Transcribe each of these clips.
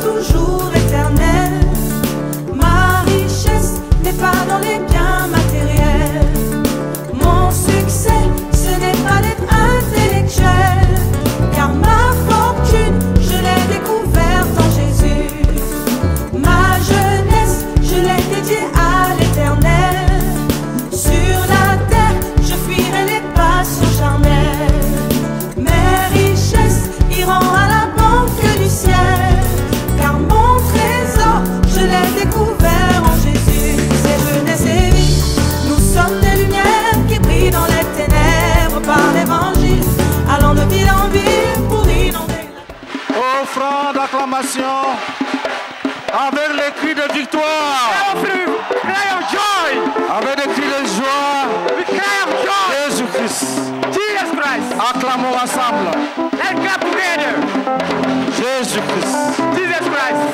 toujours éternel. Ma richesse n'est pas dans les biens matériels. Mon succès, ce n'est pas d'être intellectuel. Car ma fortune, je l'ai découverte en Jésus. Ma jeunesse, je l'ai dédiée à l'éternel. Sur la terre, je fuirai les passions charnelles. Mes richesses iront à la banque du ciel. Car mon trésor, je l'ai découvert en Jésus. C'est jeunesse et vie, nous sommes des lumières qui brillent dans les ténèbres par l'évangile. Allons de ville en ville pour inonder. Offrande d'acclamation avec les cris de victoire, Cry of joy. avec des cris de joie. We cry of joy. Jésus-Christ. Jesus Christ. Acclamons ensemble. Let's clap together. Jésus-Christ. Jesus Christ.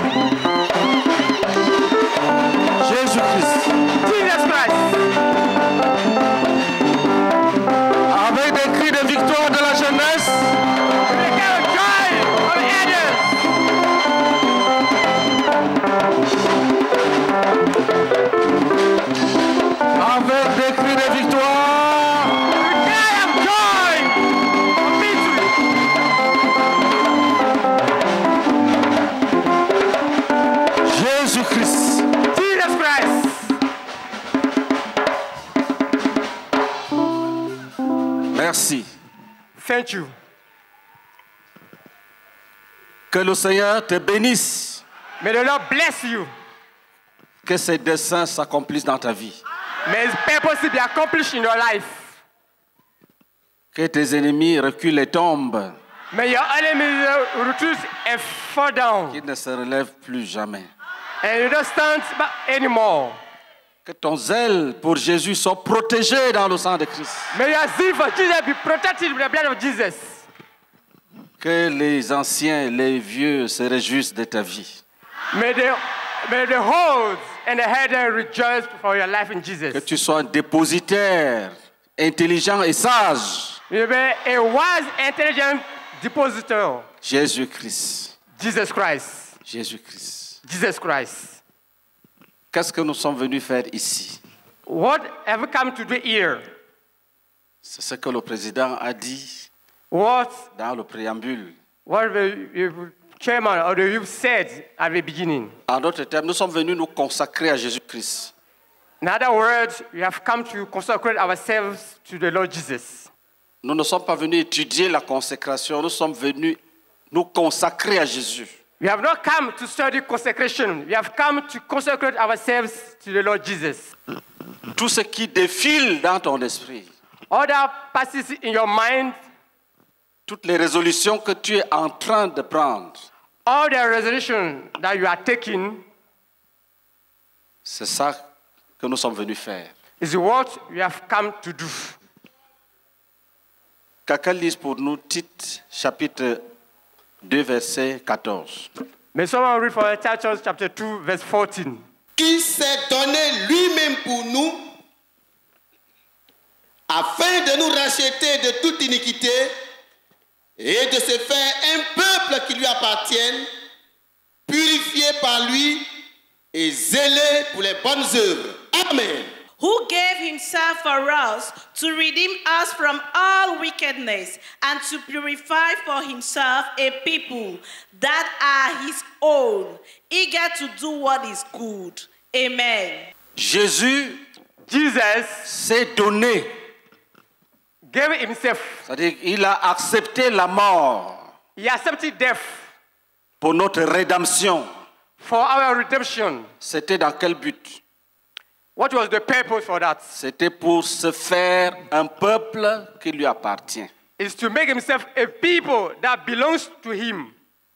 Jésus-Christ. Jesus Christ. Avec des cris de victoire de la jeunesse. We cry of joy of elders. Avec des cris de victoire. We cry of joy of victory. Jésus-Christ. Jesus Christ. Merci. Thank you. Que le Seigneur te bénisse. May the Lord bless you. Que ses desseins s'accomplissent dans ta vie. May His purpose be accomplished in your life. Que tes ennemis reculent et tombent. May your enemies retreat and fall down. Qu'ils ne se relèvent plus jamais. And you don't stand back anymore. Que ton zèle pour Jésus soit protégé dans le sang de Christ. May your zeal for Jesus be protected with the blood of Jesus. Que les anciens, les vieux se réjouissent de ta vie. May the old and the heathen rejoice for your life in Jesus. Que tu sois un dépositaire intelligent et sage. You be a wise, intelligent depositor. Jésus-Christ. Jesus Christ. Jésus-Christ. Jesus Christ. Qu'est-ce que nous sommes venus faire ici? What have we come to do here? C'est ce que le président a dit What dans le préambule. the chairman or the youth said at the beginning. En d'autres termes, nous sommes venus nous consacrer à Jésus-Christ. In other words, we have come to consecrate ourselves to the Lord Jesus. Nous ne sommes pas venus étudier la consécration, nous sommes venus nous consacrer à Jésus. We have not come to study consecration. We have come to consecrate ourselves to the Lord Jesus. Tout ce qui défile dans ton esprit, All that passes in your mind, toutes les résolutions que tu es en train de prendre, all the resolution that you are taking c'est ça que nous sommes venus faire. is what we have come to do. Quelqu'un lise pour nous Tite, chapitre 2, verset 14. May someone read for Titus chapter 2, verse 14. Qui s'est donné lui-même pour nous, afin de nous racheter de toute iniquité et de se faire un peuple qui lui appartienne, purifié par lui et zélé pour les bonnes œuvres. Amen. Who gave himself for us to redeem us from all wickedness and to purify for himself a people that are his own, eager to do what is good. Amen. Jésus Jesus s'est donné, gave himself. c'est-à-dire qu'il a accepté la mort He accepted death pour notre rédemption. for our redemption. C'était dans quel but? What was the purpose for that? C'était pour se faire un peuple qui lui appartient. Is to make himself a people that belongs to him.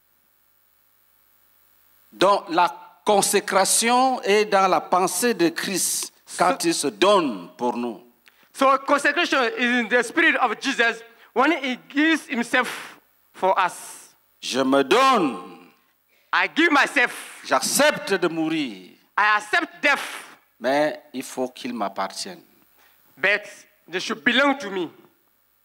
Donc la consécration est dans la pensée de Christ quand il se donne pour nous. So consecration is in the spirit of Jesus when he gives himself for us. Je me donne, I give myself. j'accepte de mourir, I accept death, mais il faut qu'il m'appartienne. but they should belong to me.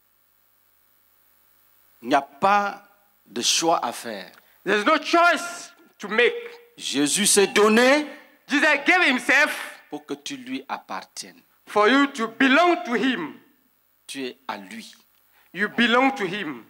Il n'y a pas de choix à faire. There's no choice to make. Jésus s'est donné Jesus gave himself pour que tu lui appartiennes. for you to belong to him. Tu es à lui. You belong to him.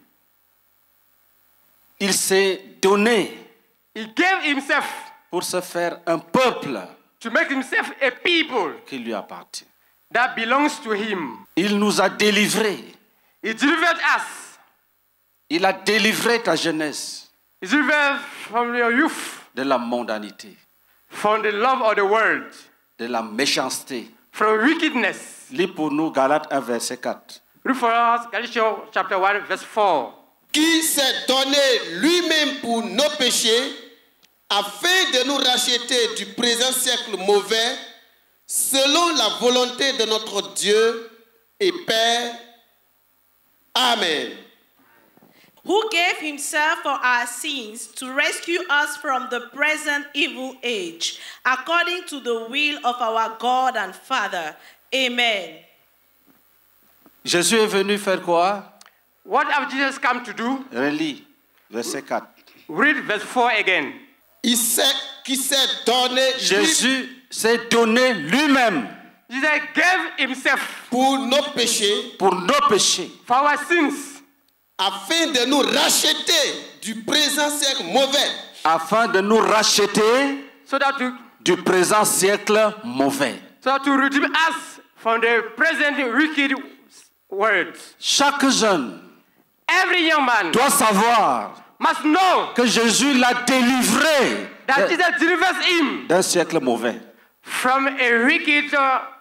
Il s'est donné He gave himself pour se faire un peuple to make himself a people qui lui appartient. that belongs to him. Il nous a délivrés. He delivered us. Il a délivré ta jeunesse He delivered from your youth, de la mondanité, from the love of the world, de la méchanceté. from wickedness. Lis pour nous Galates 1, verset 4. Read for us Galatians chapter 1, verse 4. Qui s'est donné lui-même pour nos péchés, afin de nous racheter du présent siècle mauvais, selon la volonté de notre Dieu et Père. Amen. Who gave himself for our sins to rescue us from the present evil age, according to the will of our God and Father. Amen. Jésus est venu faire quoi? What have Jesus come to do? Relis, verset 4. Read verse 4 again. Qui s'est donné Jésus s'est donné lui-même Jesus gave himself pour nos péchés, pour nos péchés, for our sins, afin de nous racheter du présent siècle mauvais, afin de nous racheter so that to du présent siècle mauvais. redeem us from the present wicked world. Chaque jeune Every young man doit savoir must know que Jésus l'a délivré that Jesus delivers him d'un siècle mauvais. from a wicked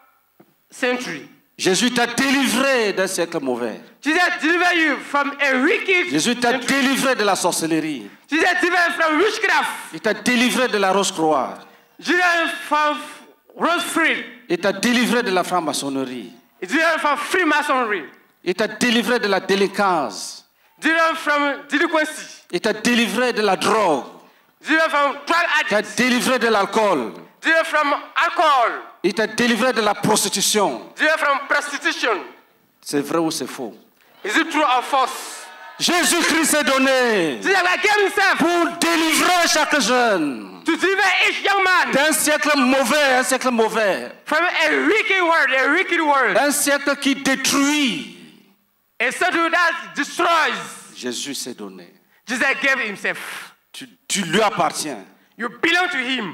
century. Jésus t'a délivré d'un siècle mauvais. Jesus deliver you from a wicked Jésus t'a century. délivré de la sorcellerie. Jesus deliver from witchcraft. Il t'a délivré de la rose-croix. Jesus from rose free. Il t'a délivré de la franc-maçonnerie. Jesus from Freemasonry. Il t'a délivré de la délinquance. Jesus from delinquency. Il t'a délivré de la drogue. Jesus from drug Il t'a addict. délivré de l'alcool. Jesus from alcohol. Il t'a délivré de la prostitution. Jesus from prostitution. C'est vrai ou c'est faux? Is it true or false? Jésus-Christ s'est donné Jesus gave himself pour délivrer chaque jeune to deliver each young man d'un siècle mauvais, from a wicked world, un siècle qui détruit. a century that destroys. Jésus s'est donné. Jesus gave himself. Tu lui appartiens. You belong to him.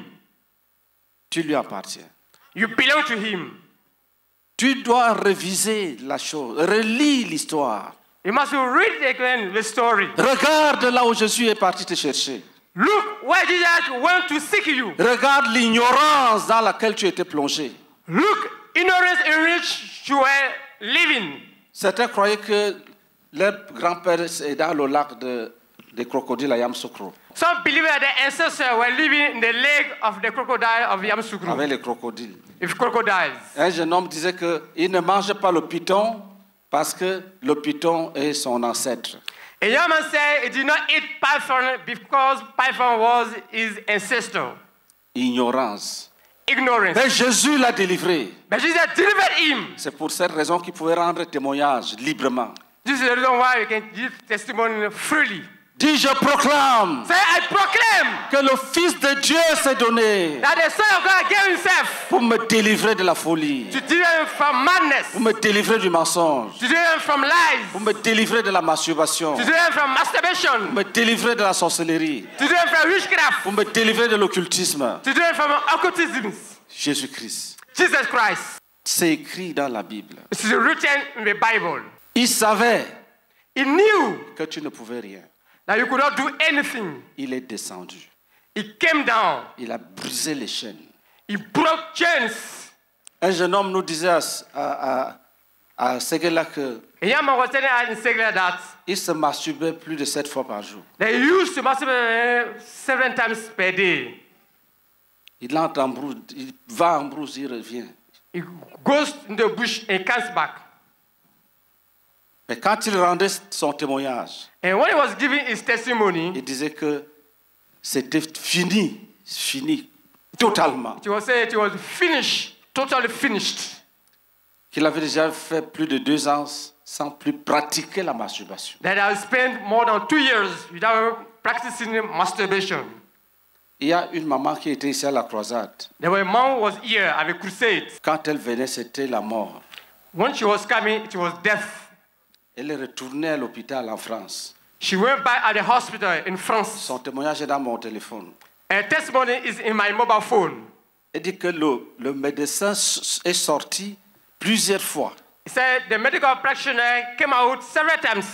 Tu lui appartiens. You belong to him. Tu dois réviser la chose. Relis l'histoire. You must read again the story. Regarde là où Jésus est parti te chercher. Look where Jesus went to seek you. Regarde l'ignorance dans laquelle tu étais plongé. Look, ignorance in which you were living. Certains croyaient que leur grand-père est dans le lac des crocodiles à Yamoussoukro, Some believe that their ancestors were living in the lake of the crocodile of Yamoussoukro. avec les crocodiles. If crocodiles. Un jeune homme disait qu'il ne mange pas le python parce que le python est son ancêtre. A young man said he did not eat python because python was his ancestor. Ignorance. Ignorance. Mais Jésus l'a délivré. But Jesus delivered him. C'est pour cette raison qu'il pouvait rendre témoignage librement. This is the reason why you can give testimony freely. Dis, je proclame Say, I proclaim que le Fils de Dieu s'est donné that the Son of God gave himself pour me délivrer de la folie, to deliver him from madness, pour me délivrer du mensonge, to deliver him from lies, pour me délivrer de la masturbation, to deliver him from pour masturbation, me délivrer de la sorcellerie, to deliver him from witchcraft, pour me délivrer de l'occultisme. to deliver him from occultism. Jésus-Christ. Jesus Christ. C'est écrit dans la Bible. It is written in the Bible. Il savait He knew que tu ne pouvais rien. that you could not do anything. Il est descendu. He came down. Il a brisé les chaînes. He broke chains. Un jeune homme nous disait à Seguela qu'il A young man was telling us in Segla that se masturbait plus de 7 fois par jour. they used to masturbate 7 times per day. Il entre en brousse, il va en brousse, il revient. He goes in the bush and comes back. Mais quand il rendait son témoignage, And when he was giving his testimony, il disait que c'était fini, totalement. he was saying it was finished, totally finished. Qu'il avait déjà fait plus de 2 ans sans plus pratiquer la masturbation. That I spent more than 2 years without practicing masturbation. Il y a une maman qui était ici à la croisade. There was a mom who was here at the crusade. Quand elle venait, c'était la mort. When she was coming, it was death. Elle est retournée à l'hôpital en France. She went back at the hospital in France. Son témoignage est dans mon téléphone. Her testimony is in my mobile phone. Elle dit que le médecin est sorti plusieurs fois. He said the medical practitioner came out several times.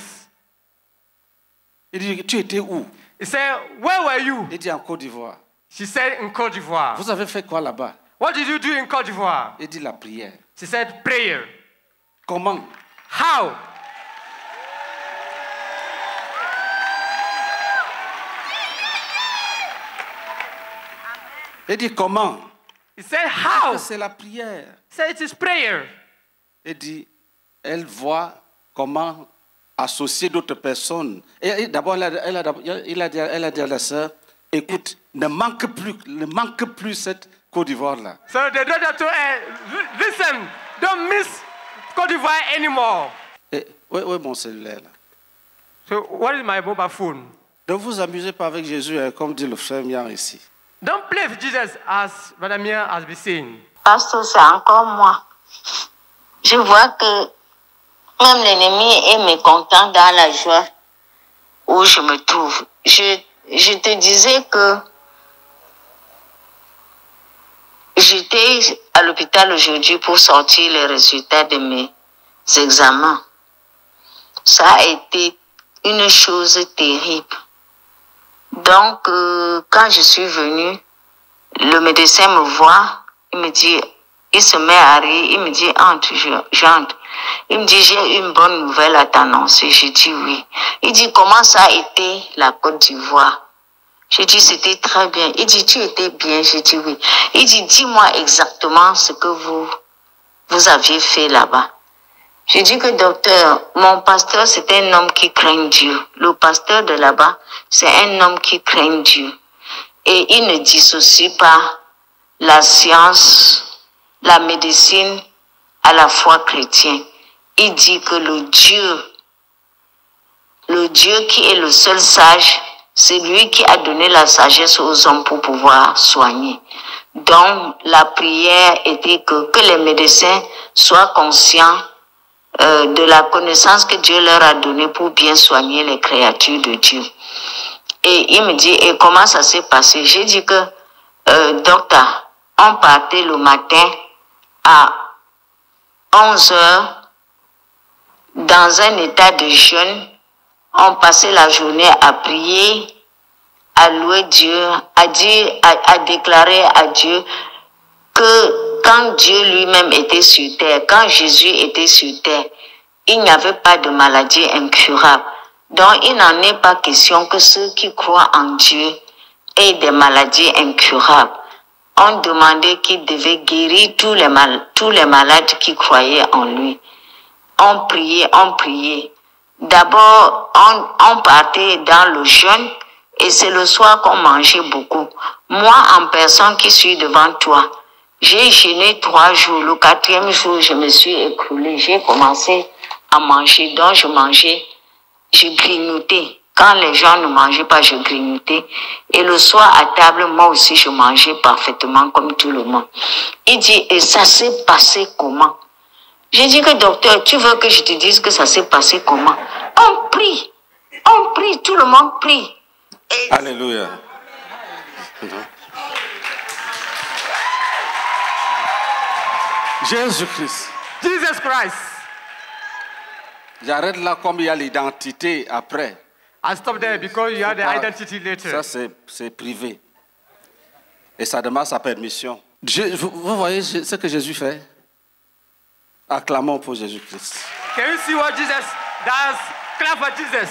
Il dit, tu étais où? He said, where were you? Il dit, en Côte d'Ivoire. She said, in Côte d'Ivoire. Vous avez fait quoi là-bas? What did you do in Côte d'Ivoire? Il dit, la prière. She said, prayer. Comment? How? Il dit, comment? He said, how? C'est la prière. He said, it is prayer. Il dit, elle voit comment associer d'autres personnes. Et d'abord, elle a dit à la sœur, écoute, ne manque plus cette Côte d'Ivoire-là. So the doctor told her, listen, don't miss Côte d'Ivoire anymore. Oui, mon cellulaire. Là. So what is my mobile phone? Ne vous amusez pas avec Jésus, hein, comme dit le frère Mian ici. Don't play with Jesus as Madame Mia has been saying. Pasteur, c'est encore moi. Je vois que même l'ennemi est mécontent dans la joie où je me trouve. Je te disais que j'étais à l'hôpital aujourd'hui pour sortir les résultats de mes examens. Ça a été une chose terrible. Donc, quand je suis venue, le médecin me voit, il me dit, il se met à rire, il me dit, entre, j'entre. Il me dit, j'ai une bonne nouvelle à t'annoncer. Je dis oui. Il dit, comment ça a été la Côte d'Ivoire? Je dis, c'était très bien. Il dit, tu étais bien? Je dis oui. Il dit, dis-moi exactement ce que vous aviez fait là-bas. Je dis que docteur, mon pasteur, c'est un homme qui craint Dieu. Le pasteur de là-bas, c'est un homme qui craint Dieu. Et il ne dissocie pas la science, la médecine à la foi chrétienne. Il dit que le Dieu qui est le seul sage, c'est lui qui a donné la sagesse aux hommes pour pouvoir soigner. Donc, la prière était que les médecins soient conscients de la connaissance que Dieu leur a donnée pour bien soigner les créatures de Dieu. Et il me dit, et comment ça s'est passé? J'ai dit que, docteur, on partait le matin à 11 heures dans un état de jeûne. On passait la journée à prier, à louer Dieu, à déclarer à Dieu que quand Dieu lui-même était sur terre, quand Jésus était sur terre, il n'y avait pas de maladie incurable. Donc, il n'en est pas question que ceux qui croient en Dieu aient des maladies incurables. On demandait qu'il devait guérir tous les malades qui croyaient en lui. On priait. D'abord, on partait dans le jeûne et c'est le soir qu'on mangeait beaucoup. Moi, en personne qui suis devant toi, j'ai jeûné 3 jours. Le 4e jour, je me suis écroulée. J'ai commencé à manger. Donc, je grignotais. Quand les gens ne mangeaient pas, je grignotais. Et le soir, à table, moi aussi, je mangeais parfaitement comme tout le monde. Il dit, et ça s'est passé comment? J'ai dit que docteur, tu veux que je te dise que ça s'est passé comment? On prie, tout le monde prie. Et... Alléluia. Jésus-Christ. Jesus Christ. J'arrête là comme il y a l'identité après. I stop there because you have the identity later. Ça, c'est privé. Et ça demande sa permission. Vous voyez ce que Jésus fait? Acclamons pour Jésus-Christ. Can you see what Jesus does? Clap for Jesus.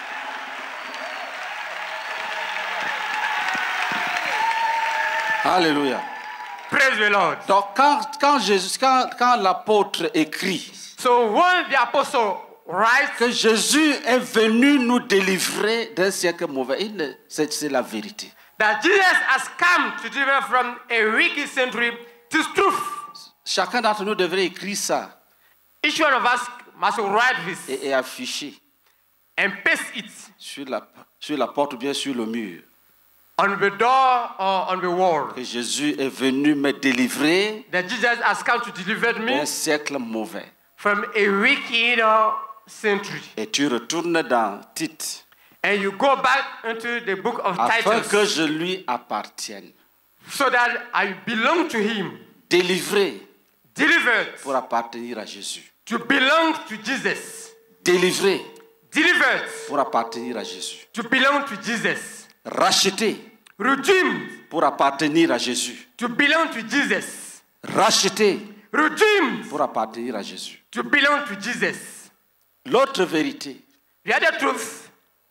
Alléluia. Praise the Lord. Donc quand l'apôtre écrit So when the apostle writes que Jésus est venu nous délivrer d'un siècle mauvais, c'est la vérité. that Jesus has come to deliver from a wicked century, it is truth. Chacun d'entre nous devrait écrire ça Each one of us must write this et afficher and paste it sur la porte ou bien sur le mur. on the door or on the wall. que Jésus est venu me délivrer That Jesus has come to deliver me d'un siècle mauvais. from a wicked century. Et tu retournes dans Tite, And you go back into the book of afin que Titus je lui appartienne. so that I belong to him. Délivré Delivered pour appartenir à Jésus. to belong to Jesus. Délivré Delivered pour appartenir à Jésus. to belong to Jesus. Racheté Redeemed pour appartenir à Jésus. to belong to Jesus. Racheté Redeemed pour appartenir à Jésus. to belong to Jesus. L'autre vérité, The other truth,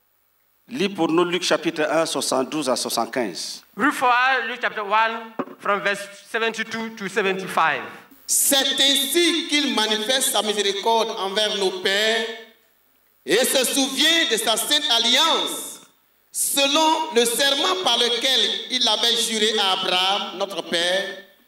lis pour nous Luc chapitre 1, 72 à 75. read for us Luke chapter 1 from verse 72 to 75. C'est ainsi qu'il manifeste sa miséricorde envers nos pères et se souvient de sa sainte alliance, selon le serment par lequel il avait juré à Abraham, notre père,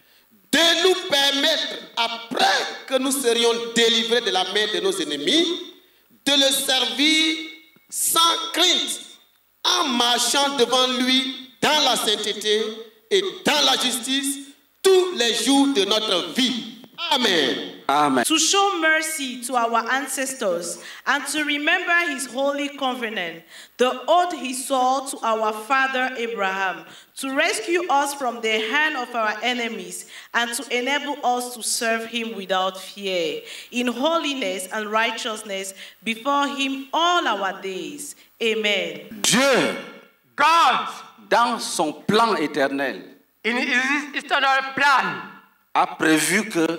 de nous permettre, après que nous serions délivrés de la main de nos ennemis, de le servir sans crainte, en marchant devant lui dans la sainteté et dans la justice tous les jours de notre vie. Amen. Amen. To show mercy to our ancestors and to remember his holy covenant, the oath he swore to our father Abraham, to rescue us from the hand of our enemies and to enable us to serve him without fear, in holiness and righteousness before him all our days. Amen. Dieu, God, dans son plan éternel, in his eternal plan, a prévu que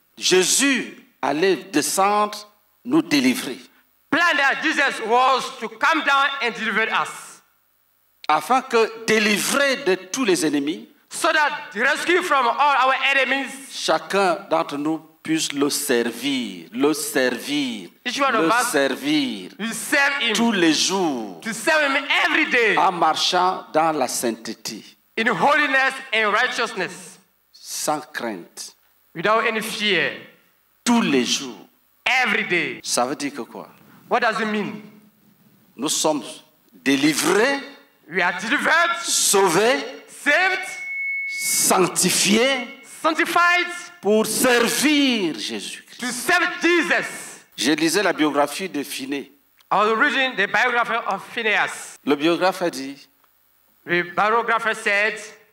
Jésus allait descendre, nous délivrer, planned that Jesus was to come down and deliver us, afin que, délivrés de tous les ennemis, so that the rescue from all our enemies, chacun d'entre nous puisse le servir, Each one of us servir we serve him, tous les jours, to serve him every day, en marchant dans la sainteté, in holiness and righteousness, sans crainte, without any fear, tous les jours. every day. Ça veut dire que quoi? What does it mean? Nous sommes délivrés, We are delivered, sauvés, saved, sanctifiés sanctified, pour servir Jésus-Christ. to serve Jesus. Je lisais la biographie de Finney. I was reading the biography of Phineas. Le biographe a dit, The biographer said,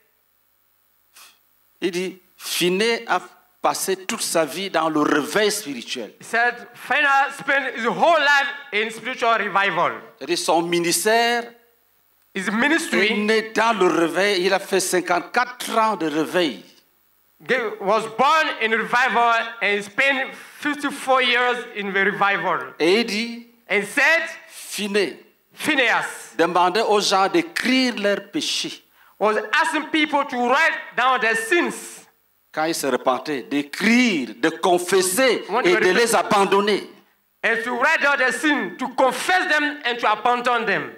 il dit, Finney a passé toute sa vie dans le réveil spirituel. he said, Phineas spent his whole life in spiritual revival. C'est-à-dire son ministère His est ministry né dans le réveil. Il a fait 54 ans de réveil. was born in revival and he spent 54 years in the revival. Et il dit, And said, Finney Phineas demandait aux gens d'écrire leurs péchés. was asking people to write down their sins. Quand ils se repentaient, d'écrire, de confesser When et you de repent- les abandonner. And to write down their sin, to confess them and to abandon them.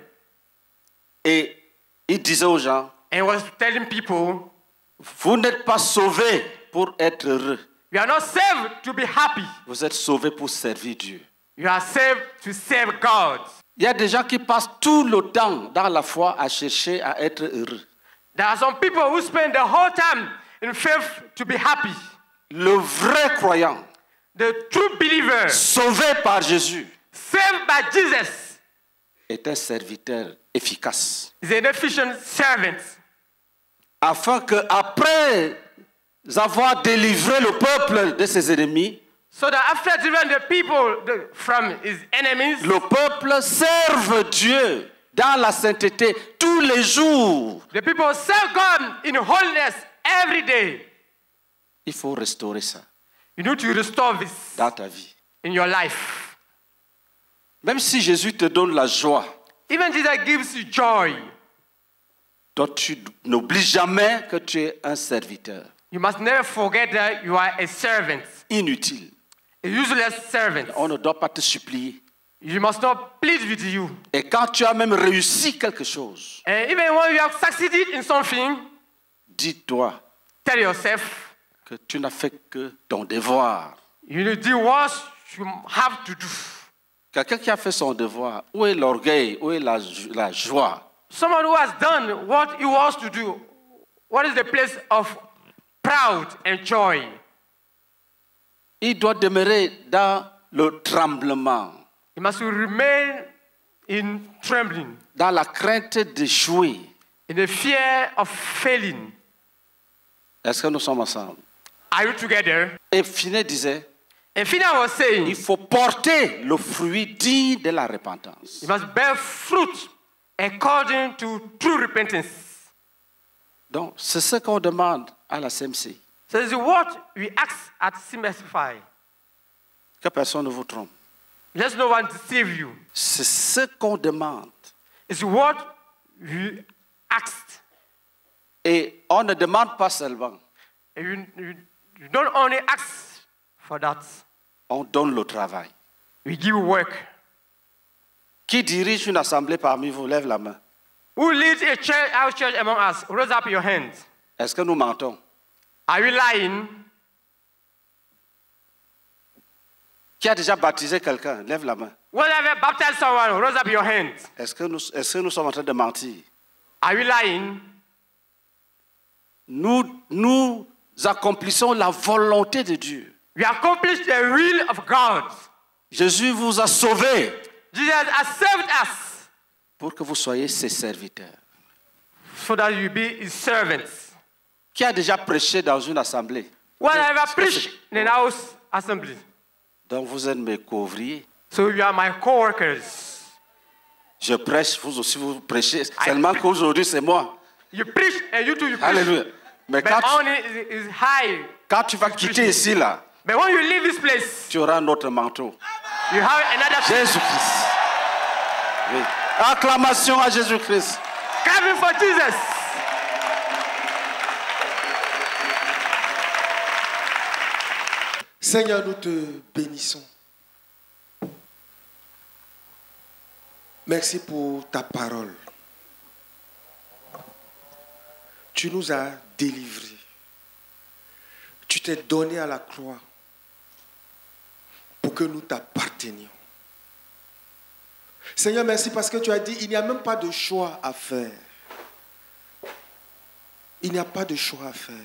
Et il disait aux gens, And was telling people, vous n'êtes pas sauvés pour être heureux. you are not saved to be happy. Vous êtes sauvés pour servir Dieu. You are saved to serve God. Il y a des gens qui passent tout le temps dans la foi à chercher à être heureux. There are some people who spend the whole time in faith to be happy. Le vrai croyant, The true believer, sauvé par Jésus, saved by Jesus, est un serviteur efficace. is an efficient servant. Afin que, après avoir délivré le peuple de ses ennemis, So that after delivering the people from his enemies, le peuple serve Dieu dans la sainteté tous les jours. the people serve God in holiness every day. Il faut restaurer ça You need to restore this dans ta vie. in your life. Même si Jésus te donne la joie, Even Jesus gives you joy. toi tu n'oublies jamais que tu es un serviteur You must never forget that you are a servant, inutile. a useless servant. On ne doit pas te supplier. You must not plead with you. Et quand tu as même réussi quelque chose, And even when you have succeeded in something, dis-toi tell yourself, que tu n'as fait que ton devoir. you do what you have to do. Quelqu'un qui a fait son devoir, où est l'orgueil, où est la joie? someone who has done what he wants to do, what is the place of proud and joy? Il doit demeurer dans le tremblement, He must remain in trembling, dans la crainte d'échouer. in the fear of failing. Est-ce que nous sommes ensemble? Are you together? Et Finet disait, And Fina was saying, il faut porter le fruit digne de la repentance. you must bear fruit according to true repentance. Donc, c'est ce qu'on demande à la CMC. So this is what we ask at CMSFI. Que personne ne vous trompe. Let no one deceive you. C'est ce qu'on demande. It's what we asked. Et on ne demande pas seulement, And you don't only ask for that. on donne le travail. We give work. Qui dirige une assemblée parmi vous? Lève la main. Who leads a church, our church among us? Raise up your hands. Est-ce que nous mentons? Are we lying? Qui a déjà baptisé quelqu'un? Lève la main. Whenever baptize someone, raise up your hands. Est-ce que nous sommes en train de mentir? Are we lying? Nous accomplissons la volonté de Dieu. We accomplish the will of God. Jésus vous a sauvés Jesus has saved us pour que vous soyez ses serviteurs. so that you be his servants. Qui a déjà prêché dans une assemblée? Whenever preach in the house assembly. Donc vous êtes mes couvriers. So you are my co-workers. Je prêche, vous aussi vous prêchez. Seulement qu'aujourd'hui c'est moi. You preach and you too you preach. Alléluia. Mais But only is high. quand tu vas quitter ici là, But when you leave this place, tu auras notre manteau. you have another. Jésus-Christ. Oui. Acclamation à Jésus-Christ. Clapping for Jesus. Seigneur, nous te bénissons. Merci pour ta parole. Tu nous as délivrés. Tu t'es donné à la croix pour que nous t'appartenions. Seigneur, merci parce que tu as dit, il n'y a même pas de choix à faire. Il n'y a pas de choix à faire.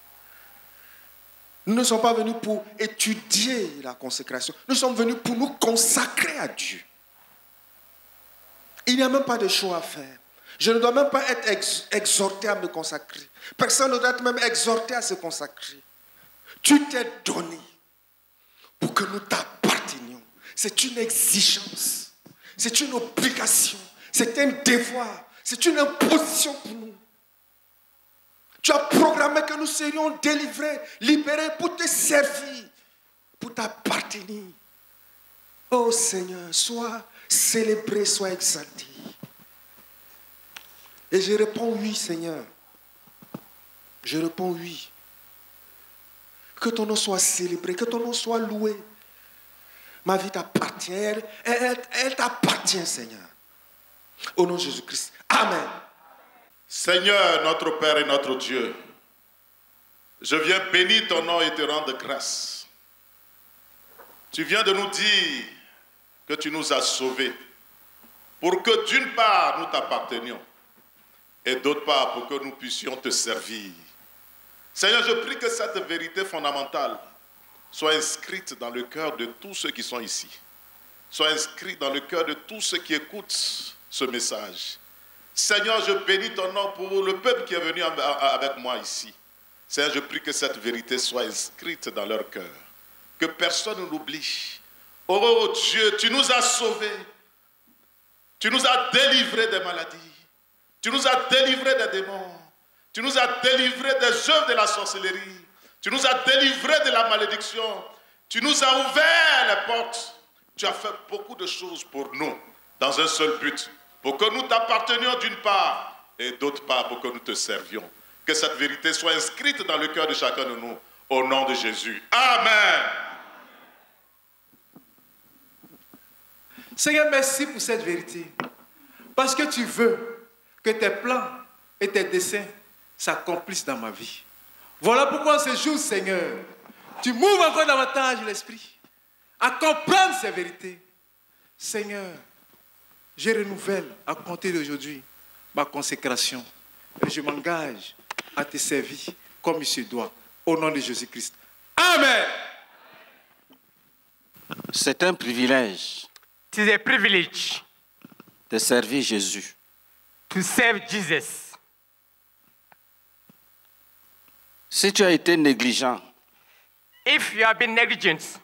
Nous ne sommes pas venus pour étudier la consécration. Nous sommes venus pour nous consacrer à Dieu. Il n'y a même pas de choix à faire. Je ne dois même pas être exhorté à me consacrer. Personne ne doit être même exhorté à se consacrer. Tu t'es donné pour que nous t'appartenions. C'est une exigence. C'est une obligation. C'est un devoir. C'est une imposition pour nous. Tu as programmé que nous serions délivrés, libérés pour te servir, pour t'appartenir. Oh Seigneur, sois célébré, sois exalté. Et je réponds oui, Seigneur. Je réponds oui. Que ton nom soit célébré, que ton nom soit loué. Ma vie t'appartient, elle t'appartient, Seigneur. Au nom de Jésus-Christ. Amen. Seigneur, notre Père et notre Dieu, je viens bénir ton nom et te rendre grâce. Tu viens de nous dire que tu nous as sauvés pour que d'une part nous t'appartenions et d'autre part pour que nous puissions te servir. Seigneur, je prie que cette vérité fondamentale soit inscrite dans le cœur de tous ceux qui sont ici, soit inscrite dans le cœur de tous ceux qui écoutent ce message. Seigneur, je bénis ton nom pour le peuple qui est venu avec moi ici. Seigneur, je prie que cette vérité soit inscrite dans leur cœur, que personne ne l'oublie. Oh Dieu, tu nous as sauvés, tu nous as délivrés des maladies, tu nous as délivrés des démons, tu nous as délivrés des œuvres de la sorcellerie, tu nous as délivrés de la malédiction, tu nous as ouvert les portes, tu as fait beaucoup de choses pour nous dans un seul but, pour que nous t'appartenions d'une part et d'autre part pour que nous te servions. Que cette vérité soit inscrite dans le cœur de chacun de nous, au nom de Jésus. Amen. Seigneur, merci pour cette vérité. Parce que tu veux que tes plans et tes desseins s'accomplissent dans ma vie. Voilà pourquoi ce jour, Seigneur, tu m'ouvres encore davantage l'esprit à comprendre ces vérités. Seigneur, je renouvelle à compter d'aujourd'hui ma consécration. Et je m'engage à te servir comme il se doit. Au nom de Jésus-Christ. Amen. C'est un privilège It is a privilege de servir Jésus. to serve Jesus. Si tu as été négligent, If you have been negligent,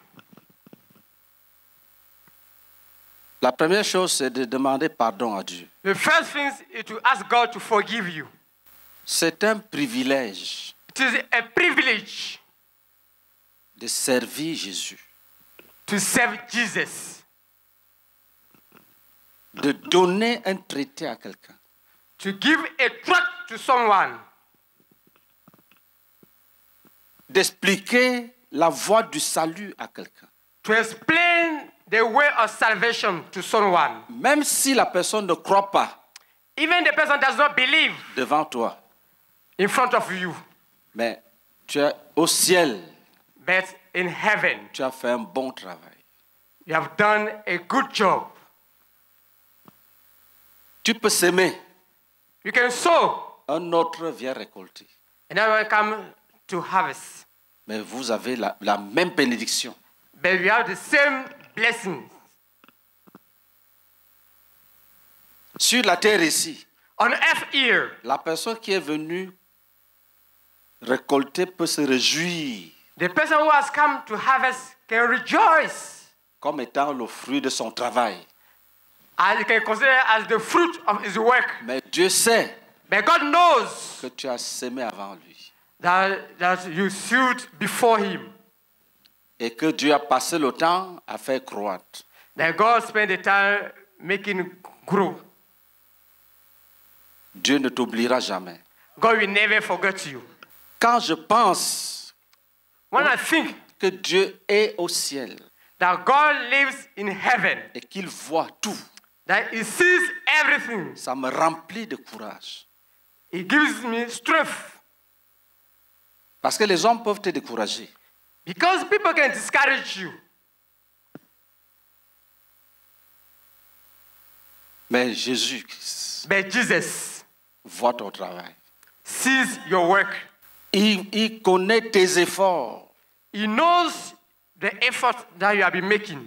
la première chose, c'est de demander pardon à Dieu. the first thing is to ask God to forgive you. C'est un privilège It is a privilege de servir Jésus, to serve Jesus, de donner un traité à quelqu'un, to give a tract to someone, d'expliquer la voie du salut à quelqu'un. to explain the way of salvation to someone. Même si la personne ne croit pas Even the person does not believe devant toi, in front of you, mais tu es au ciel, but in heaven, tu as fait un bon travail. you have done a good job. Tu peux s'aimer, You can sow, un autre vient récolter. and everyone come to harvest. Mais vous avez la même bénédiction. But we have the same blessings. Sur la terre ici, On earth here, la personne qui est venue récolter peut se réjouir the person who has come to harvest can rejoice, comme étant le fruit de son travail. and you can consider it as the fruit of his work. Mais Dieu sait But God knows que tu as semé avant lui that you sowed before him, et que Dieu a passé le temps à faire croître. that God spent the time making grow. Dieu ne t'oubliera jamais. God will never forget you. Quand je pense When I think que Dieu est au ciel that God lives in heaven, et qu'il voit tout, that he sees everything, ça me remplit de courage. he gives me strength. Parce que les hommes peuvent te décourager. Because people can discourage you. Mais Jésus But Jesus voit ton travail. sees your work. Il connaît tes efforts. He knows the effort that you have been making.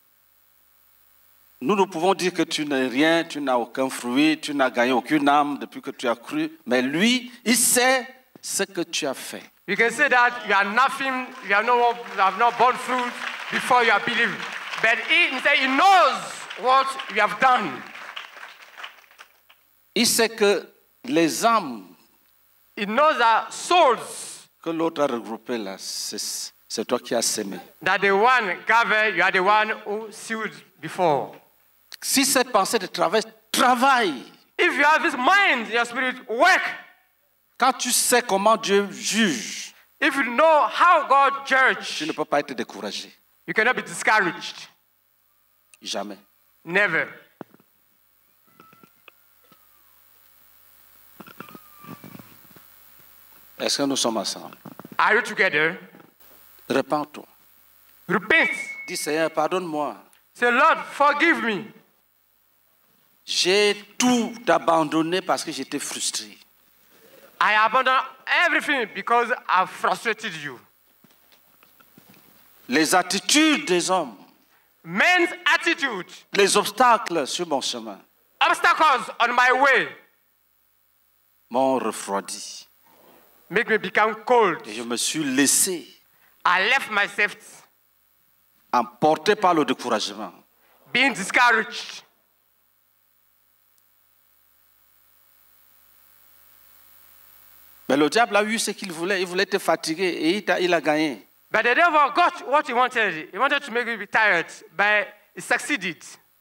Nous pouvons dire que tu n'es rien, tu n'as aucun fruit, tu n'as gagné aucune âme depuis que tu as cru. Mais lui, il sait ce que tu as fait. You can say that you are nothing, you have not borne fruit before you have believed. But he knows what you have done. Il sait que les âmes He knows that souls, que l'autre a regroupées là, c'est toi qui as semé. that the one gathered, you are the one who sowed before. Si cette pensée de travaille. If you have this mind in your spirit, work. Quand tu sais comment Dieu juge, If you know how God tu judges, ne peux pas être découragé. you cannot be discouraged. Jamais. Never. Est-ce que nous sommes ensemble? Are you together? Repends-toi. Repent. Dis Seigneur, pardonne-moi. Say, Lord, forgive me. J'ai tout abandonné parce que j'étais frustré. I abandoned everything because I've frustrated you. Les attitudes des hommes, Men's attitude, les obstacles sur mon chemin obstacles on my way, m'ont refroidi. make me become cold. Et je me suis laissé I left myself emporter par le découragement. being discouraged. Mais le diable a eu ce qu'il voulait. Il voulait te fatiguer et il a gagné. But the devil got what he wanted. He wanted to make you be tired, but he succeeded.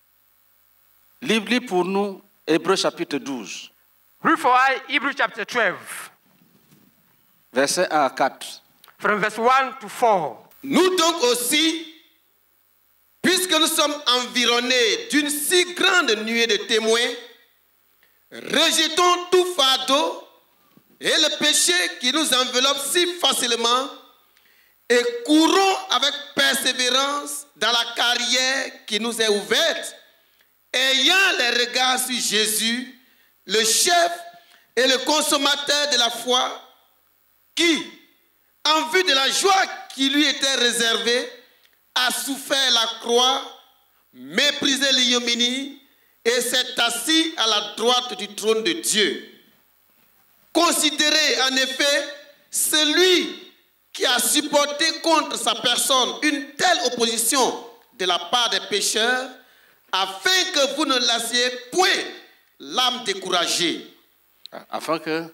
Lis pour nous Hébreux chapitre 12, Read for us Hebrews chapter 12, versets 1 à 4. from verse 1 to 4. Nous donc aussi, puisque nous sommes environnés d'une si grande nuée de témoins, rejetons tout fardeau et le péché qui nous enveloppe si facilement et courons avec persévérance dans la carrière qui nous est ouverte, ayant les regards sur Jésus, le chef et le consommateur de la foi, qui, en vue de la joie qui lui était réservée, a souffert la croix, méprisé l'ignominie et s'est assis à la droite du trône de Dieu. Considérez en effet celui qui a supporté contre sa personne une telle opposition de la part des pécheurs, afin que vous ne lassiez point l'âme découragée. Afin que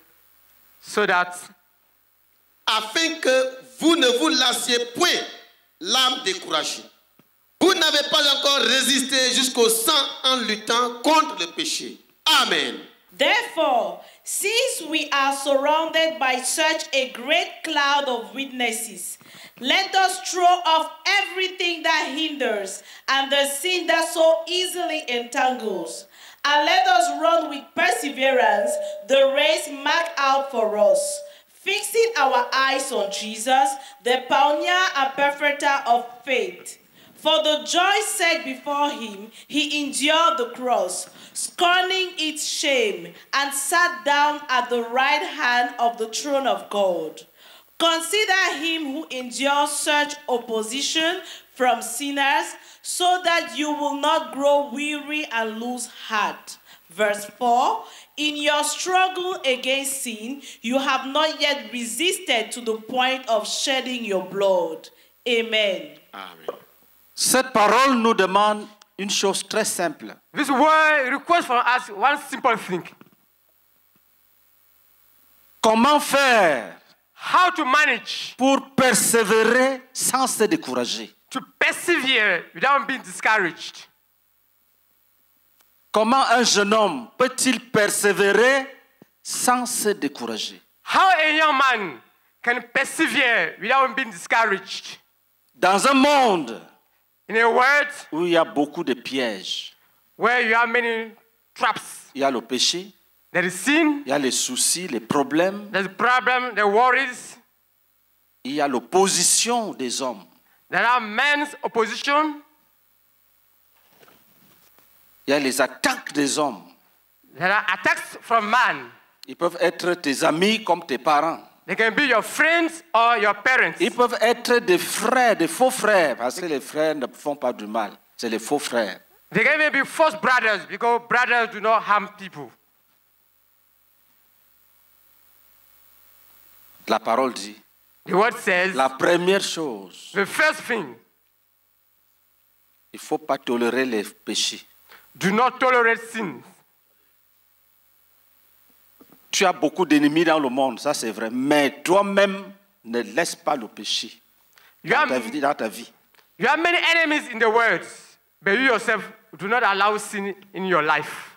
vous ne vous lassiez point l'âme découragée. Vous n'avez pas encore résisté jusqu'au sang en luttant contre le péché. Amen. Therefore, since we are surrounded by such a great cloud of witnesses, let us throw off everything that hinders and the sin that so easily entangles, and let us run with perseverance the race marked out for us, fixing our eyes on Jesus, the pioneer and perfecter of faith. For the joy set before him, he endured the cross, scorning its shame, and sat down at the right hand of the throne of God. Consider him who endures such opposition from sinners, so that you will not grow weary and lose heart. Verse 4, in your struggle against sin, you have not yet resisted to the point of shedding your blood. Amen. Amen. cette parole nous demande une chose très simple. This word requires from us one simple thing. Comment faire How to manage pour persévérer sans se décourager? to persevere without being discouraged. Comment un jeune homme peut-il persévérer sans se décourager? How a young man can persevere without being discouraged. Dans un monde In a world où il y a beaucoup de pièges, where you have many traps, il y a le péché, there is sin, il y a les soucis, les problèmes, there's problem, there are worries, il y a l'opposition des hommes. there are men's opposition, Il y a les attaques des hommes. there are attacks from man. Ils peuvent être tes amis comme tes parents. They can be your friends or your parents. Ils peuvent être des frères, des faux frères, parce que les frères ne font pas du mal. C'est les faux frères. They can even be false brothers because brothers do not harm people. La parole dit, The word says, la première chose, the first thing, il ne faut pas tolérer les péchés. do not tolerate sin. Tu as beaucoup d'ennemis dans le monde, ça c'est vrai. Mais toi-même, ne laisse pas le péché dans ta vie. You have many enemies in the world, but you yourself do not allow sin in your life.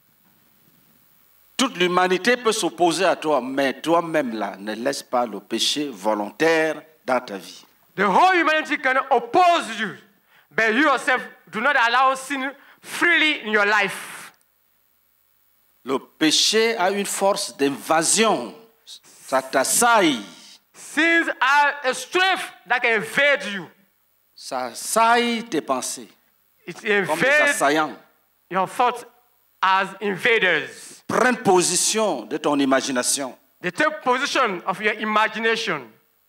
Toute l'humanité peut s'opposer à toi, mais toi-même là, ne laisse pas le péché volontaire dans ta vie. The whole humanity can oppose you, but you yourself do not allow sin freely in your life. Le péché a une force d'invasion. Ça t'assaille. Sins are a strength that can invade you. Ça assaille tes pensées. It Comme des invades assaillants. your thoughts as invaders. Prends position de ton imagination. They take position of your imagination.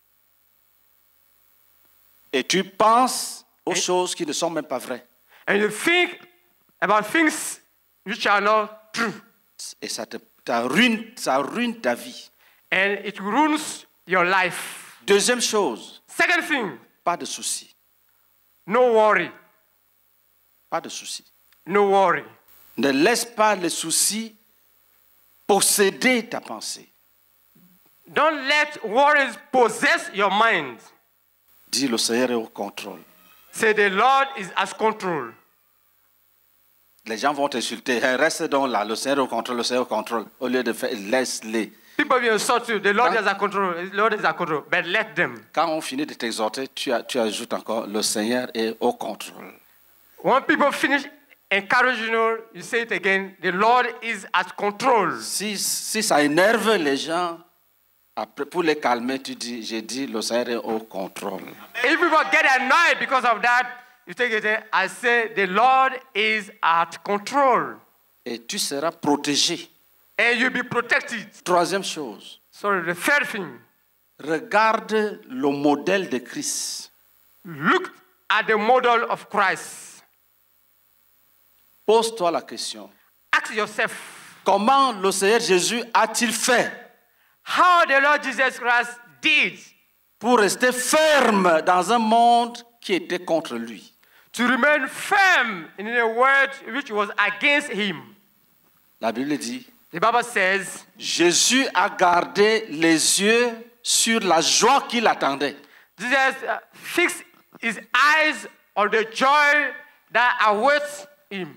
Et tu penses aux choses qui ne sont même pas vraies. And you think about things which are not true. Et ça ruine ta vie. And it ruins your life. Deuxième chose, Second thing, pas de soucis. no worry. Pas de soucis. No worry. Ne laisse pas les soucis posséder ta pensée. Don't let worries possess your mind. Dis, le Seigneur est au contrôle. Say the Lord is as control. Les gens vont t'insulter. Hey, reste donc là, le Seigneur est au contrôle, le Seigneur est au contrôle. Au lieu de faire, laisse-les. People will insult you. The Lord is as control. The Lord is as control. But let them. Quand on finit de t'exhorter, tu ajoutes encore, le Seigneur est au contrôle. When people finish encouraging you, you say it again. The Lord is at control. Si ça énerve les gens, après, pour les calmer, tu dis, j'ai dit, le Seigneur est au contrôle. If people get annoyed because of that, you take it. I say the Lord is at control. Et tu seras protégé. and you'll be protected. Troisième chose, So the third thing, regarde le modèle de Christ. look at the model of Christ. Pose-toi la question. Ask yourself, Comment le Seigneur Jésus a-t-il fait how the Lord Jesus Christ did pour rester ferme dans un monde qui était contre lui? to remain firm in a word which was against him. La Bible dit, The Bible says, Jésus a gardé les yeux sur la joie qui l'attendait. Jesus fixed his eyes on the joy that awaits him.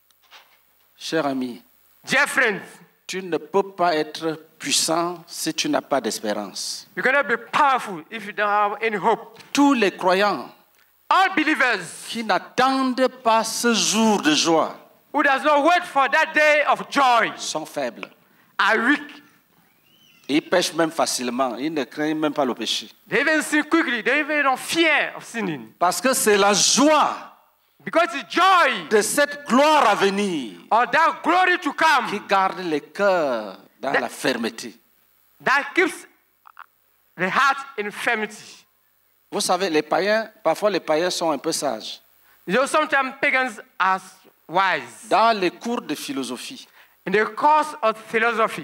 Cher ami, Dear friends, tu ne peux pas être puissant si tu n'as pas d'espérance. you cannot be powerful if you don't have any hope. Tous les croyants All believers qui n'attendent pas ce jour de joie who does not wait for that day of joy sont faibles. are weak. Ils pêchent même facilement. Ils ne craignent même pas le péché. They even sin quickly. They even don't fear of sinning. Parce que c'est la joie Because the joy de cette gloire à venir or that glory to qui come garde les cœurs dans la fermeté. that keeps the heart in infirmity. Vous savez, parfois les païens sont un peu sages. You know, sometimes pagans are wise. Dans les cours de philosophie, In the course of philosophy,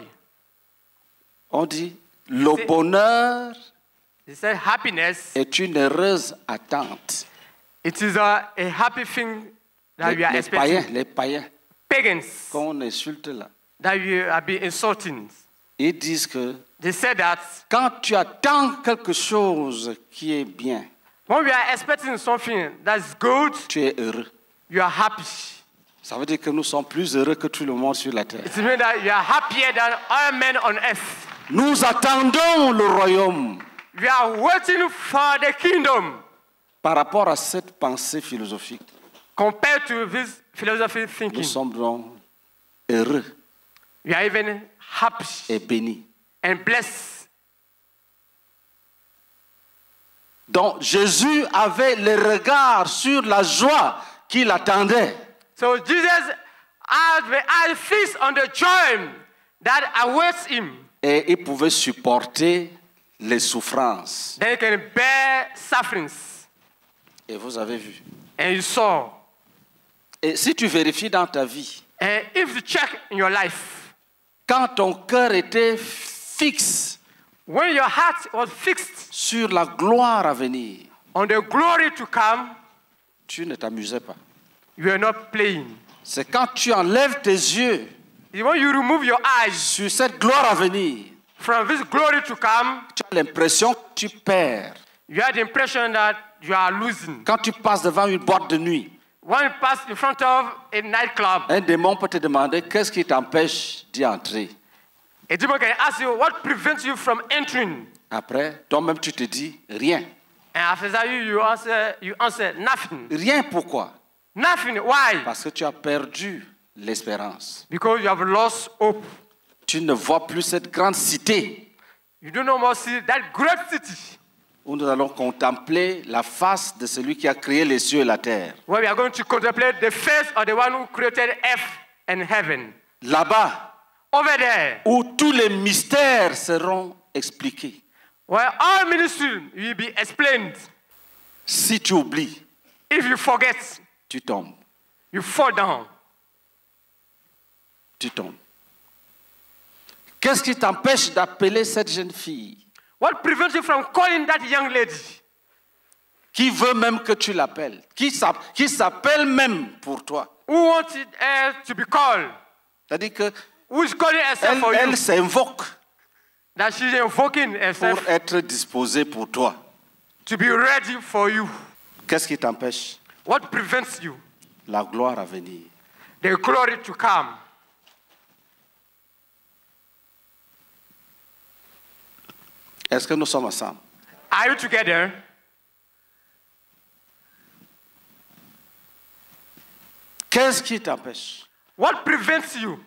on dit le bonheur they say happiness, est une heureuse attente. it is a happy thing that you are expecting. Les païens Pagans qu'on insulte là, that you are being insulting. ils disent que They say that quand tu attends quelque chose qui est bien, when we are expecting something that's good, tu es heureux. you are happy. Ça veut dire que nous sommes plus heureux que tout le monde sur la terre. It means that you are happier than all men on earth. Nous attendons le royaume. We are waiting for the kingdom. Par rapport à cette pensée philosophique, Compared to this philosophy nous thinking, sommes donc heureux we are even happy et bénis. and blessed. Donc Jésus avait le regard sur la joie qui l'attendait. So Jesus had the eye fixed on the joy that awaits him. Et il pouvait supporter les souffrances. Then he can bear sufferings. Et vous avez vu. And you saw. Et si tu vérifies dans ta vie, And if you check in your life, quand ton cœur était fixe when your heart was fixed sur la gloire à venir, on the glory to come, tu ne t'amusais pas. you are not playing. C'est quand tu enlèves tes yeux When you remove your eyes sur cette gloire à venir, from this glory to come, tu as l'impression que tu perds. you have the impression that you are losing. Quand tu passes devant une boîte de nuit, When you pass in front of a nightclub, un démon peut te demander qu'est-ce qui t'empêche d'y entrer. a demon can ask you what prevents you from entering. Après, toi-même tu te dis rien. And after that, you answer nothing. Rien pourquoi? Nothing. Why? Parce que tu as perdu l'espérance. Because you have lost hope. Tu ne vois plus cette grande cité You do not more see that great city où nous allons contempler la face de celui qui a créé les cieux et la terre. where we are going to contemplate the face of the one who created earth and heaven. Là-bas, Over there, où tous les mystères seront expliqués. where all ministry will be explained. Si tu oublies, If you forget, tu tombes. you fall down. Tu tombes. Qu'est-ce qui t'empêche d'appeler cette jeune fille What prevents you from calling that young lady qui veut même que tu l'appelles, qui s'appelle même pour toi? who wanted her to be called, C'est-à-dire que who is calling herself for you, elle s'invoque that she's invoking herself pour être disposée pour toi. to be ready for you? Qu'est-ce qui t'empêche? What prevents you? La gloire à venir. The glory to come. Est-ce que nous sommes ensemble? Are you together? Qu'est-ce qui t'empêche? What prevents you?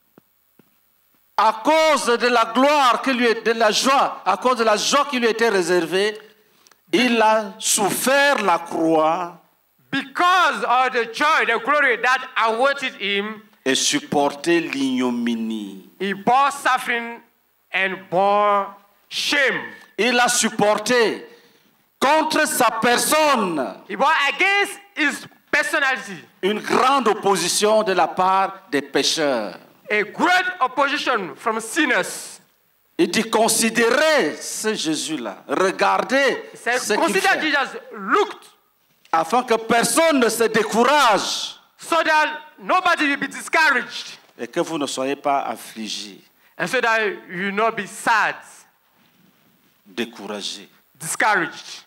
À cause de la gloire de la joie, à cause de la joie qui lui était réservée, il a souffert la croix Because of the joy, the glory that awaited him, et supporté l'ignominie. He bore suffering and bore shame. Il a supporté contre sa personne He bore against his personality une grande opposition de la part des pécheurs. a great opposition from sinners. Il dit considérez ce Jésus-là, regardez He said, ce qu'il consider fait, Jesus, looked, afin que personne ne se décourage so that nobody will be discouraged, et que vous ne soyez pas affligés, and so that you will not be sad, découragés. discouraged.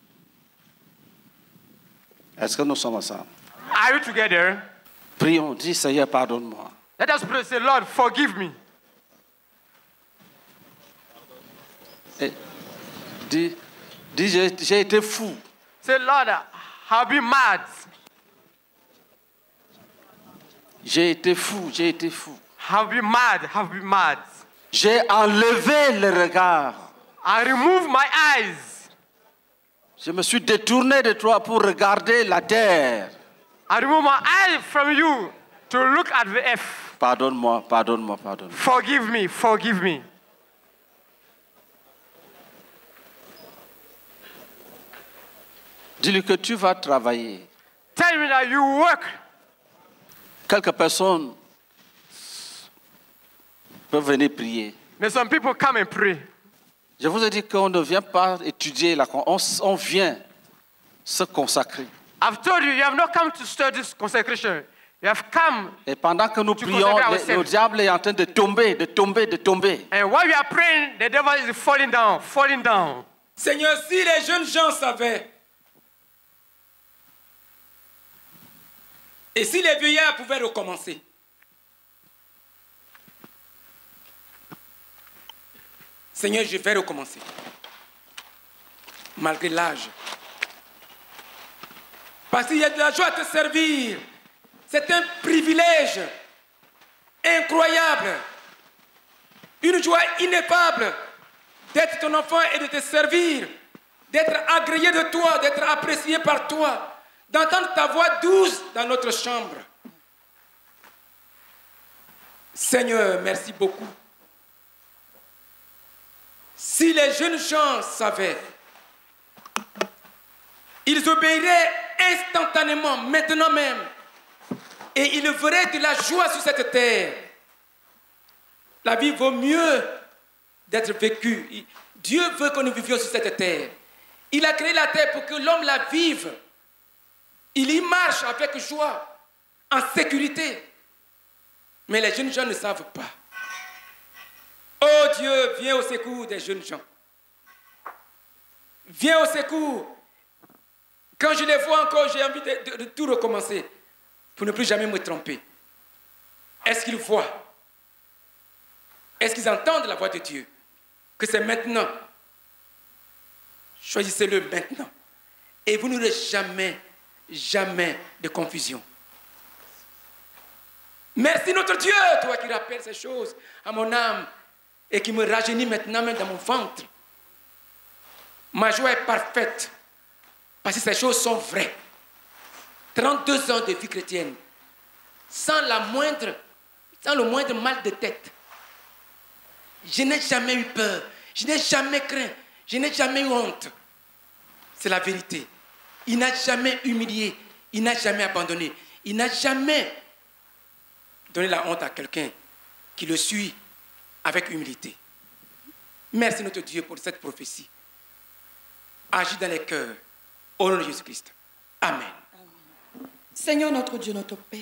Est-ce que nous sommes ensemble? Are you together? Prions, dis Seigneur, pardonne-moi. Let us pray, say, Lord, forgive me. Et dis j'ai été fou. Say, Lord, I've been mad. J'ai été fou, j'ai été fou. I've been mad. I've been mad. J'ai enlevé le regard. I remove my eyes. Je me suis détourné de toi pour regarder la terre. I remove my eyes from you to look at the earth. Pardonne-moi, pardonne-moi, pardonne-moi. Forgive me, forgive me. Dis-lui que tu vas travailler. Tell me that you work. Quelques personnes peuvent venir prier. May some people come and pray. Je vous ai dit qu'on ne vient pas étudier, on vient se consacrer. I've told you, you have not come to study this consecration. You have come. Et pendant que nous To prions, consacrer le ourselves. diable est en train de tomber, de tomber, de tomber. And while we are praying, the devil is falling down, falling down. Seigneur, si les jeunes gens savaient, et si les vieillards pouvaient recommencer, Seigneur, je vais recommencer, malgré l'âge. Parce qu'il y a de la joie à te servir. C'est un privilège incroyable, une joie ineffable d'être ton enfant et de te servir, d'être agréé de toi, d'être apprécié par toi, d'entendre ta voix douce dans notre chambre. Seigneur, merci beaucoup. Si les jeunes gens savaient, ils obéiraient instantanément, maintenant même, et ils verraient de la joie sur cette terre. La vie vaut mieux d'être vécue. Dieu veut que nous vivions sur cette terre. Il a créé la terre pour que l'homme la vive. Il y marche avec joie, en sécurité. Mais les jeunes gens ne savent pas. Oh Dieu, viens au secours des jeunes gens. Viens au secours. Quand je les vois encore, j'ai envie de tout recommencer pour ne plus jamais me tromper. Est-ce qu'ils voient? Est-ce qu'ils entendent la voix de Dieu? Que c'est maintenant. Choisissez-le maintenant. Et vous n'aurez jamais, jamais de confusion. Merci notre Dieu, toi qui rappelles ces choses à mon âme et qui me rajeunit maintenant même dans mon ventre. Ma joie est parfaite parce que ces choses sont vraies. 32 ans de vie chrétienne sans le moindre mal de tête. Je n'ai jamais eu peur, je n'ai jamais craint, je n'ai jamais eu honte. C'est la vérité. Il n'a jamais humilié, il n'a jamais abandonné, il n'a jamais donné la honte à quelqu'un qui le suit avec humilité. Merci notre Dieu pour cette prophétie. Agis dans les cœurs, au nom de Jésus-Christ. Amen. Seigneur notre Dieu, notre Père,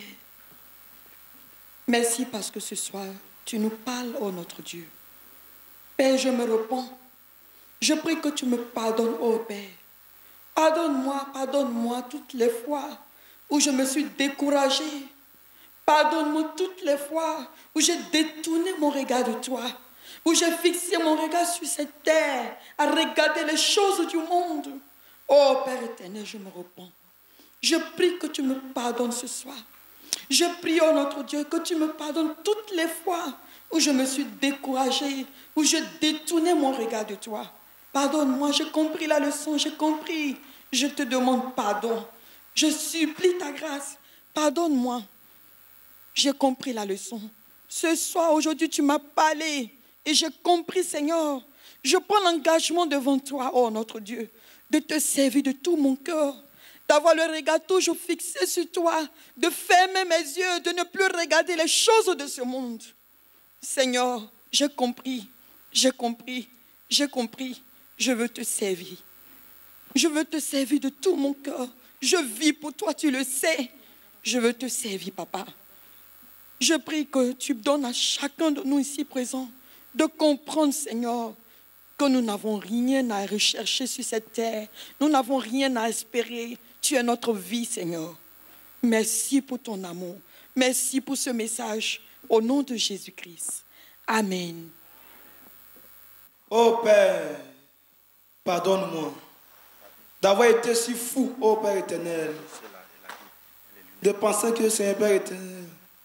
merci parce que ce soir, tu nous parles, ô notre Dieu. Père, je me repens. Je prie que tu me pardonnes, ô Père. Pardonne-moi toutes les fois où je me suis découragée. Pardonne-moi toutes les fois où j'ai détourné mon regard de toi, où j'ai fixé mon regard sur cette terre, à regarder les choses du monde. Ô Père éternel, je me repens. Je prie que tu me pardonnes ce soir. Je prie, ô notre Dieu, que tu me pardonnes toutes les fois où je me suis découragée, où je détournais mon regard de toi. Pardonne-moi, j'ai compris la leçon, j'ai compris. Je te demande pardon. Je supplie ta grâce. Pardonne-moi. J'ai compris la leçon. Ce soir, aujourd'hui, tu m'as parlé et j'ai compris, Seigneur. Je prends l'engagement devant toi, oh notre Dieu, de te servir de tout mon cœur, d'avoir le regard toujours fixé sur toi, de fermer mes yeux, de ne plus regarder les choses de ce monde. Seigneur, j'ai compris, j'ai compris, j'ai compris. Je veux te servir. Je veux te servir de tout mon cœur. Je vis pour toi, tu le sais. Je veux te servir, papa. Je prie que tu donnes à chacun de nous ici présents de comprendre, Seigneur, que nous n'avons rien à rechercher sur cette terre. Nous n'avons rien à espérer. Tu es notre vie, Seigneur. Merci pour ton amour. Merci pour ce message. Au nom de Jésus-Christ. Amen. Oh Père, pardonne-moi d'avoir été si fou, oh Père éternel, de penser que c'est un Père éternel,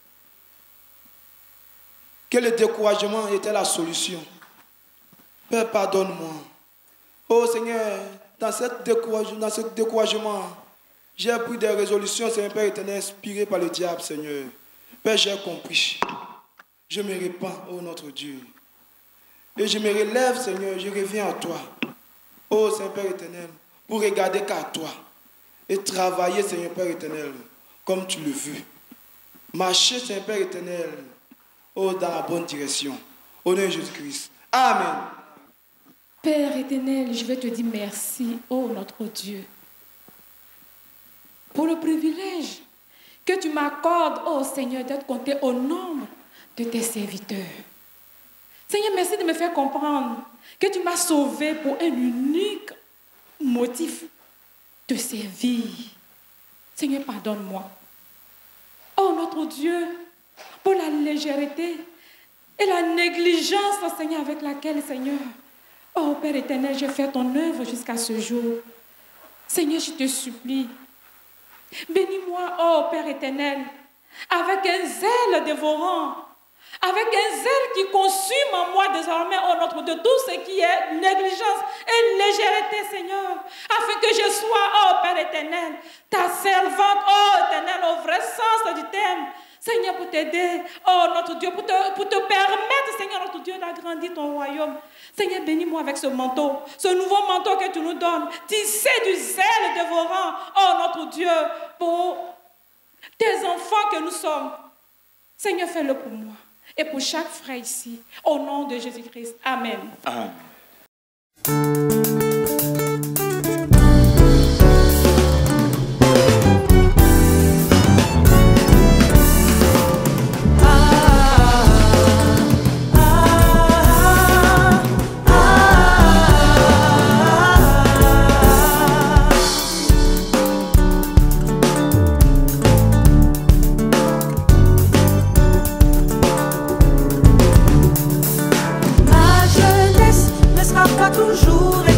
que le découragement était la solution. Père, pardonne-moi. Oh Seigneur, dans ce découragement, j'ai pris des résolutions, c'est un Père éternel, inspiré par le diable, Seigneur. Père, j'ai compris. Je me répands, oh notre Dieu. Et je me relève, Seigneur, je reviens à toi. Oh Saint-Père éternel, pour regarder qu'à toi. Et travailler, Seigneur Père éternel, comme tu le veux. Marcher, Saint-Père éternel, oh, dans la bonne direction. Au nom de Jésus-Christ. Amen. Père éternel, je vais te dire merci, oh notre Dieu, pour le privilège que tu m'accordes, oh Seigneur, d'être compté au nombre de tes serviteurs. Seigneur, merci de me faire comprendre que tu m'as sauvé pour un unique motif, de servir. Seigneur, pardonne-moi. Oh notre Dieu, pour la légèreté et la négligence, Seigneur, avec laquelle, Seigneur, oh Père éternel, j'ai fait ton œuvre jusqu'à ce jour. Seigneur, je te supplie, bénis-moi, oh Père éternel, avec un zèle dévorant, avec un zèle qui consume en moi désormais, oh notre Dieu, tout ce qui est négligence et légèreté, Seigneur, afin que je sois, oh Père éternel, ta servante, oh éternel, au vrai sens du terme, Seigneur, pour t'aider, oh notre Dieu, pour te permettre, Seigneur, notre Dieu, d'agrandir ton royaume. Seigneur, bénis-moi avec ce manteau, ce nouveau manteau que tu nous donnes, tissé du zèle dévorant, oh notre Dieu, pour tes enfants que nous sommes. Seigneur, fais-le pour moi et pour chaque frère ici, au nom de Jésus-Christ. Amen. Amen. Pas toujours